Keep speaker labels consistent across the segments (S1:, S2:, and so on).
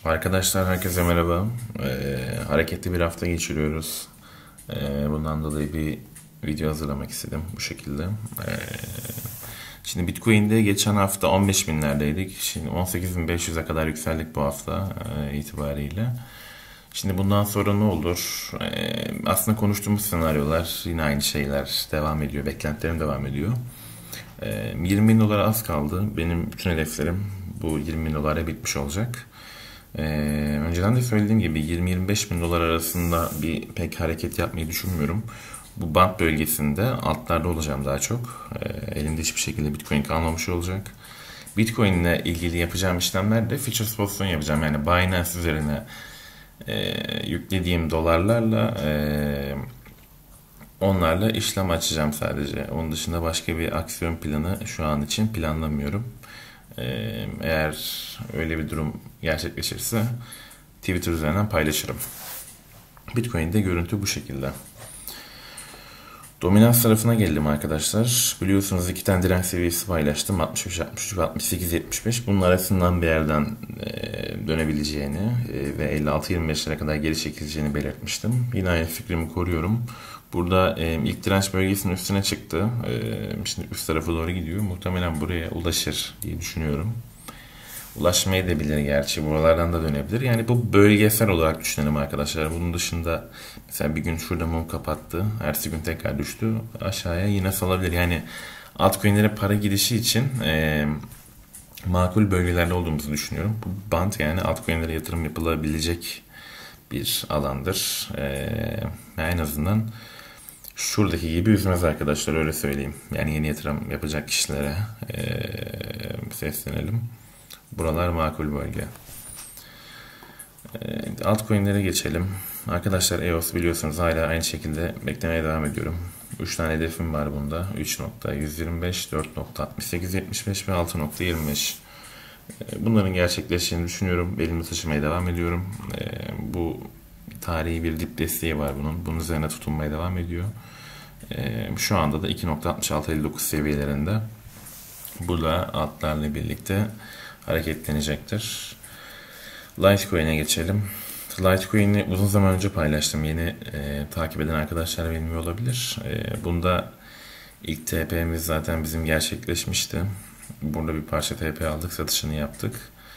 S1: Arkadaşlar herkese merhaba. Hareketli bir hafta geçiriyoruz. Bundan dolayı bir video hazırlamak istedim bu şekilde. Şimdi Bitcoin'de geçen hafta 15 binlerdeydik. Şimdi 18.500'e kadar yükseldik bu hafta itibariyle. Şimdi bundan sonra ne olur? Aslında konuştuğumuz senaryolar yine aynı şeyler devam ediyor. Beklentilerim devam ediyor. 20 bin dolara az kaldı. Benim bütün hedeflerim bu 20 bin dolara bitmiş olacak. Önceden de söylediğim gibi 20-25 bin dolar arasında bir pek hareket yapmayı düşünmüyorum. Bu band bölgesinde altlarda olacağım daha çok. Elimde hiçbir şekilde Bitcoin kalmamış olacak. Bitcoin ile ilgili yapacağım işlemlerde futures pozisyon yapacağım. Yani Binance üzerine yüklediğim dolarlarla onlarla işlem açacağım sadece. Onun dışında başka bir aksiyon planı şu an için planlamıyorum. Eğer öyle bir durum gerçekleşirse Twitter üzerinden paylaşırım. Bitcoin'de görüntü bu şekilde. Dominans tarafına geldim arkadaşlar. Biliyorsunuz iki tane direnç seviyesi paylaştım. 63, 63 ve 68, 75. Bunun arasından bir yerden dönebileceğini ve 56-25'lere kadar geri çekileceğini belirtmiştim. Yine aynı fikrimi koruyorum. Burada ilk direnç bölgesinin üstüne çıktı. Şimdi üst tarafa doğru gidiyor. Muhtemelen buraya ulaşır diye düşünüyorum. Ulaşmayabilir gerçi. Buralardan da dönebilir. Yani bu bölgesel olarak düşünelim arkadaşlar. Bunun dışında mesela bir gün şurada mum kapattı. Ertesi gün tekrar düştü. Aşağıya yine salabilir. Yani altcoin'lere para gidişi için makul bölgelerde olduğumuzu düşünüyorum. Bu band yani altcoin'lere yatırım yapılabilecek bir alandır. En azından şuradaki gibi üzmez arkadaşlar, öyle söyleyeyim. Yani yeni yatırım yapacak kişilere seslenelim. Buralar makul bölge. Altcoin'lere geçelim. Arkadaşlar EOS biliyorsunuz hala aynı şekilde beklemeye devam ediyorum. 3 tane hedefim var bunda. 3.125, 4.6875 ve 6.25. Bunların gerçekleşeceğini düşünüyorum. Elimde taşımaya devam ediyorum. Bu tarihi bir dip desteği var bunun. Bunun üzerine tutunmaya devam ediyor. Şu anda da 2.6659 seviyelerinde. Bu da altlarla birlikte hareketlenecektir. Litecoin'e geçelim. Litecoin'i uzun zaman önce paylaştım. Yeni takip eden arkadaşlar bilmiyor olabilir. Bunda ilk TP'miz zaten bizim gerçekleşmişti. Burada bir parça TP aldık, satışını yaptık.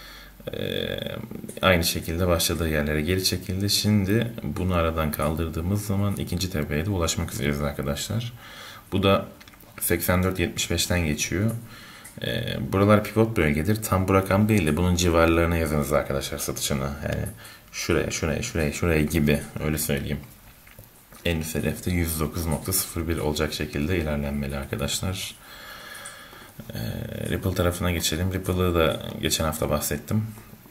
S1: Aynı şekilde başladığı yerlere geri çekildi. Şimdi bunu aradan kaldırdığımız zaman ikinci tepeye de ulaşmak üzereyiz arkadaşlar. Bu da 84.75'ten geçiyor. Buralar pivot bölgedir. Tam bu rakam değil de bunun civarlarına yazınız arkadaşlar satışını. Yani şuraya gibi, öyle söyleyeyim. En üst hedefte 109.01 olacak şekilde ilerlenmeli arkadaşlar. Ripple tarafına geçelim. Ripple'ı da geçen hafta bahsettim.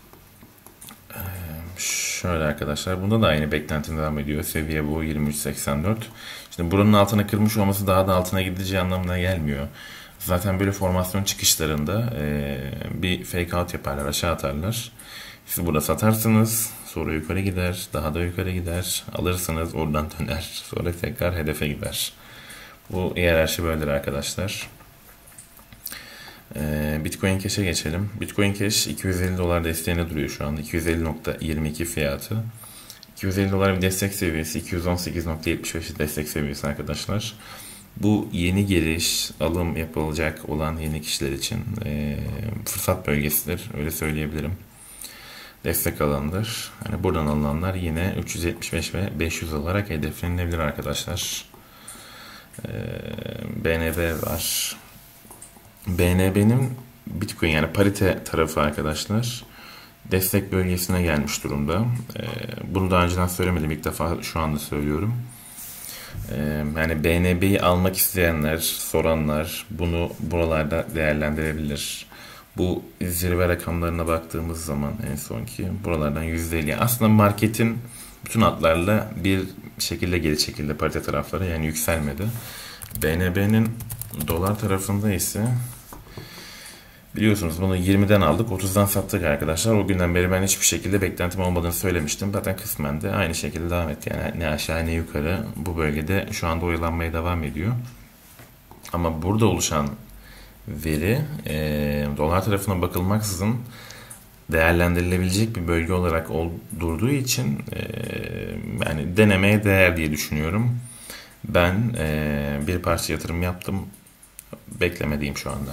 S1: Şöyle arkadaşlar, bunda da aynı beklentim devam ediyor. Seviye bu 23.84. Şimdi buranın altına kırmış olması daha da altına gideceği anlamına gelmiyor. Zaten böyle formasyon çıkışlarında bir fake out yaparlar, aşağı atarlar. Siz burada satarsınız, sonra yukarı gider, daha da yukarı gider, alırsınız, oradan döner, sonra tekrar hedefe gider. Bu hiyerarşi böyledir arkadaşlar. Bitcoin Cash'e geçelim. Bitcoin Cash 250 dolar desteğine duruyor şu anda. 250.22 fiyatı. 250 dolar bir destek seviyesi, 218.75 destek seviyesi arkadaşlar. Bu yeni giriş, alım yapılacak olan yeni kişiler için fırsat bölgesidir. Öyle söyleyebilirim. Destek alanıdır. Yani buradan alınanlar yine 375 ve 500 olarak hedeflenilebilir arkadaşlar. BNB var. BNB'nin Bitcoin yani parite tarafı arkadaşlar destek bölgesine gelmiş durumda. Bunu daha önceden söylemedim, ilk defa şu anda söylüyorum. Yani BNB'yi almak isteyenler, soranlar bunu buralarda değerlendirebilir. Bu zirve rakamlarına baktığımız zaman en sonki buralardan %50. Aslında marketin bütün hatlarla bir şekilde geri çekildi parite tarafları, yani yükselmedi. BNB'nin dolar tarafında ise biliyorsunuz bunu 20'den aldık, 30'dan sattık arkadaşlar. O günden beri ben hiçbir şekilde beklentim olmadığını söylemiştim. Zaten kısmen de aynı şekilde devam etti. Yani ne aşağı ne yukarı bu bölgede şu anda oyalanmaya devam ediyor. Ama burada oluşan veri dolar tarafına bakılmaksızın değerlendirilebilecek bir bölge olarak durduğu için yani denemeye değer diye düşünüyorum. Ben bir parça yatırım yaptım. Beklemediğim şu anda.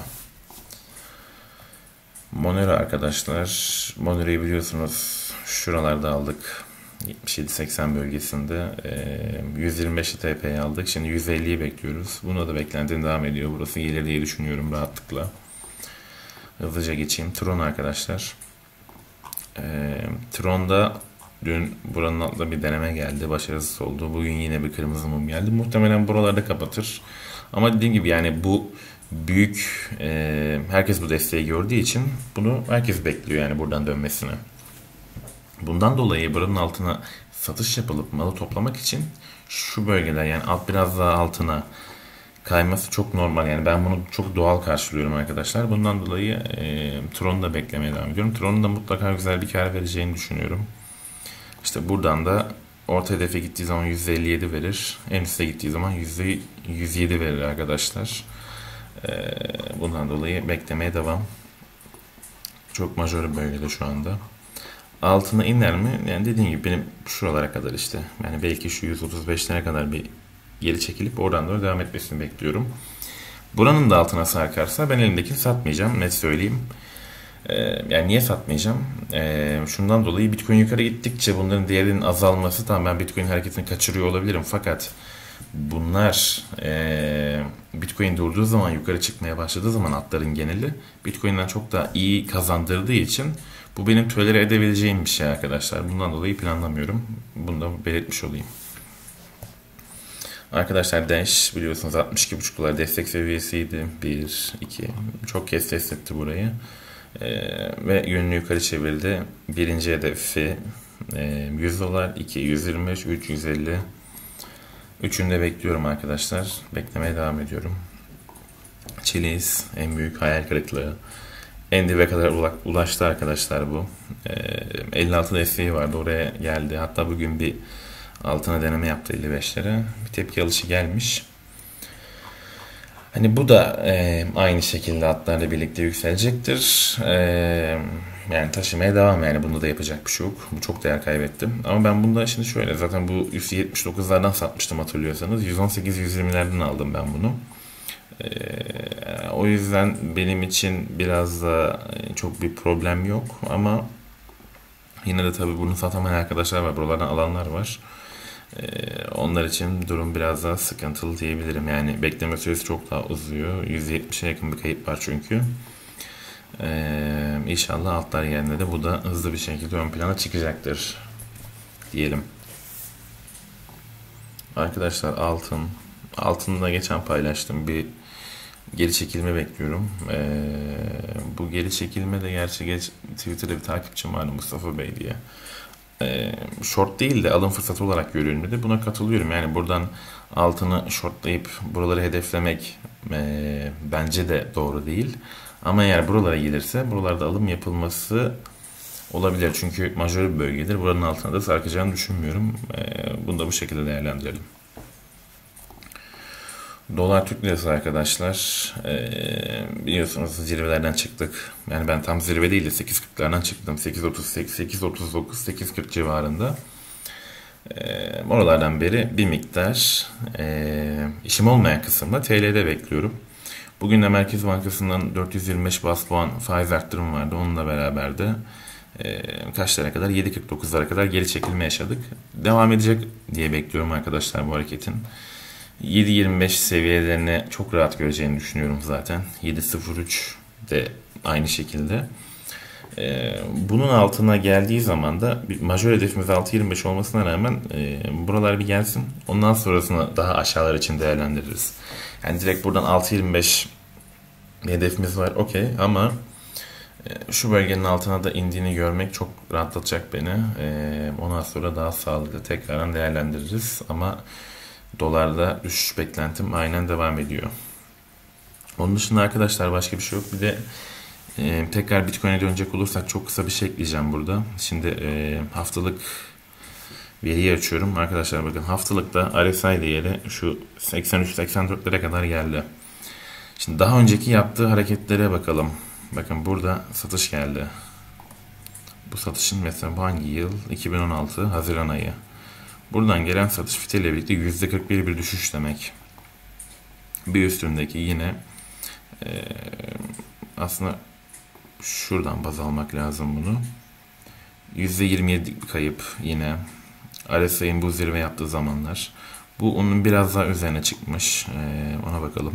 S1: Monero arkadaşlar. Monero'yu biliyorsunuz şuralarda aldık. 77-80 bölgesinde 125 TP'yi aldık. Şimdi 150'yi bekliyoruz. Buna da beklentim devam ediyor. Burası gelir diye düşünüyorum rahatlıkla. Hızlıca geçeyim. Tron arkadaşlar. Tron'da dün buranın altında bir deneme geldi. Başarısız oldu. Bugün yine bir kırmızı mum geldi. Muhtemelen buralarda kapatır. Ama dediğim gibi yani bu büyük herkes bu desteği gördüğü için bunu herkes bekliyor yani buradan dönmesini. Bundan dolayı buranın altına satış yapılıp malı toplamak için şu bölgeler yani biraz daha altına kayması çok normal. Yani ben bunu çok doğal karşılıyorum arkadaşlar. Bundan dolayı Tron'u da beklemeye devam ediyorum. Tron'un da mutlaka güzel bir kar vereceğini düşünüyorum. İşte buradan da orta hedefe gittiği zaman %57 verir. En üste gittiği zaman %107 verir arkadaşlar. Bundan dolayı beklemeye devam. Çok majör bölgede şu anda. Altına iner mi? Yani dediğim gibi benim şuralara kadar işte. Yani belki şu 135'lere kadar bir geri çekilip oradan doğru devam etmesini bekliyorum. Buranın da altına sarkarsa ben elimdekini satmayacağım. Net söyleyeyim. Yani niye satmayacağım? Şundan dolayı Bitcoin yukarı gittikçe bunların değerinin azalması, tamam ben Bitcoin hareketini kaçırıyor olabilirim fakat bunlar Bitcoin durduğu zaman, yukarı çıkmaya başladığı zaman atların geneli Bitcoin'den çok daha iyi kazandırdığı için bu benim tolere edebileceğim bir şey arkadaşlar. Bundan dolayı planlamıyorum. Bunu da belirtmiş olayım. Arkadaşlar Dash biliyorsunuz 62,5 dolar destek seviyesiydi. 1, 2 çok kez test etti burayı. Ve yönünü yukarı çevirdi. Birinci hedefi 100 dolar, 2 125, 3 150. Üçünü de bekliyorum arkadaşlar. Beklemeye devam ediyorum. Chiliz en büyük hayal kırıklığı. En dibe kadar ulaştı arkadaşlar bu. 56 desteği vardı, oraya geldi. Hatta bugün bir altına deneme yaptı 55'lere. Bir tepki alışı gelmiş. Hani bu da aynı şekilde atlarla birlikte yükselecektir. Yani taşımaya devam, yani bunda da yapacak bir şey yok. Bu çok değer kaybettim. Ama ben bunda şimdi şöyle, zaten bu 179'lardan satmıştım hatırlıyorsanız. 118-120'lerden aldım ben bunu. O yüzden benim için biraz da çok bir problem yok. Ama yine de tabii bunu satamayan arkadaşlar var. Buralardan alanlar var. Onlar için durum biraz daha sıkıntılı diyebilirim. Yani bekleme süresi çok daha uzuyor. 170'e yakın bir kayıp var çünkü. İnşallah altlar yerine de bu da hızlı bir şekilde ön plana çıkacaktır diyelim. Arkadaşlar altını da geçen paylaştım. Bir geri çekilme bekliyorum. Bu geri çekilme de gerçi Twitter'da bir takipçim vardı, Mustafa Bey diye. Short değil de alım fırsatı olarak görüyorum dedi. Buna katılıyorum. Yani buradan altını shortlayıp buraları hedeflemek bence de doğru değil. Ama eğer buralara gelirse buralarda alım yapılması olabilir. Çünkü majör bir bölgedir. Buranın altına da sarkacağını düşünmüyorum. Bunu da bu şekilde değerlendirelim. Dolar Türk Lirası arkadaşlar, biliyorsunuz zirvelerden çıktık. Yani ben tam zirve değil de 8.40'lardan çıktım. 8.38, 8.39, 8.40 civarında. Oralardan beri bir miktar işim olmayan kısımda TL'de bekliyorum. Bugün de Merkez Bankası'ndan 425 bas puan faiz arttırımı vardı. Onunla beraber de kaçlara kadar? 7.49'lara kadar geri çekilme yaşadık. Devam edecek diye bekliyorum arkadaşlar bu hareketin. 7.25 seviyelerini çok rahat göreceğini düşünüyorum zaten. 7.03 de aynı şekilde. Bunun altına geldiği zaman da bir majör hedefimiz 6.25 olmasına rağmen buralar bir gelsin. Ondan sonrasını daha aşağılar için değerlendiririz. Yani direkt buradan 6.25 hedefimiz var, okey, ama şu bölgenin altına da indiğini görmek çok rahatlatacak beni. Ondan sonra daha sağlıklı tekrardan değerlendiririz. Ama dolarda düşüş beklentim aynen devam ediyor. Onun dışında arkadaşlar başka bir şey yok. Bir de tekrar Bitcoin'e dönecek olursak çok kısa bir şey ekleyeceğim burada. Şimdi haftalık veriyi açıyorum. Arkadaşlar bakın, haftalıkta RSI değeri şu 83-84'lere kadar geldi. Şimdi daha önceki yaptığı hareketlere bakalım. Bakın burada satış geldi. Bu satışın mesela bu hangi yıl? 2016 Haziran ayı. Buradan gelen satış fiteliyle birlikte %41 bir düşüş demek. Bir üstündeki yine aslında şuradan baz almak lazım bunu. %27 bir kayıp yine. RSI'nin bu zirve yaptığı zamanlar. Bu onun biraz daha üzerine çıkmış. Ona bakalım.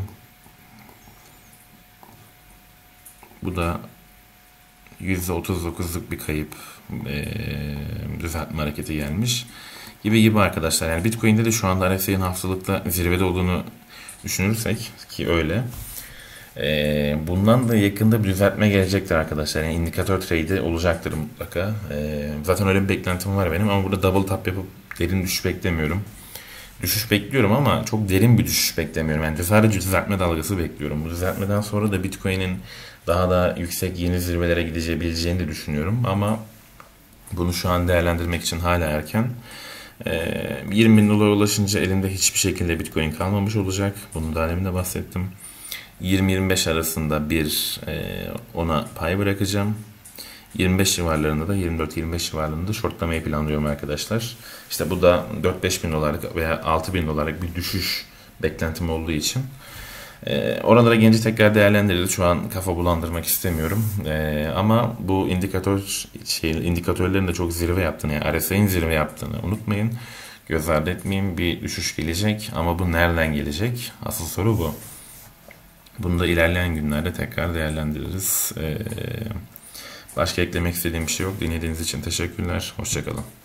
S1: Bu da %39'luk bir kayıp, düzeltme hareketi gelmiş. Gibi arkadaşlar. Yani Bitcoin'de de şu anda RSI'nin haftalıkta zirvede olduğunu düşünürsek ki öyle. Bundan da yakında bir düzeltme gelecektir arkadaşlar. Yani indikatör trade'i olacaktır mutlaka. Zaten öyle bir beklentim var benim ama burada double tap yapıp derin düşüş beklemiyorum. Düşüş bekliyorum ama çok derin bir düşüş beklemiyorum. Yani sadece düzeltme dalgası bekliyorum. Bu düzeltmeden sonra da Bitcoin'in daha da yüksek yeni zirvelere gidebileceğini de düşünüyorum. Ama bunu şu an değerlendirmek için hala erken. 20 bin dolara ulaşınca elinde hiçbir şekilde Bitcoin kalmamış olacak. Bunu da demin de bahsettim. 20-25 arasında ona pay bırakacağım. 25 civarlarında da 24-25 civarlarında shortlamayı planlıyorum arkadaşlar. İşte bu da 4-5 bin dolarlık veya 6 bin dolarlık bir düşüş beklentim olduğu için. Oralara gelince tekrar değerlendiririz. Şu an kafa bulandırmak istemiyorum. Ama bu indikatörlerin de çok zirve yaptığını, yani RSI'nin zirve yaptığını unutmayın. Göz ardı etmeyin. Bir düşüş gelecek ama bu nereden gelecek? Asıl soru bu. Bunu da ilerleyen günlerde tekrar değerlendiririz. Başka eklemek istediğim bir şey yok. Dinlediğiniz için teşekkürler. Hoşça kalın.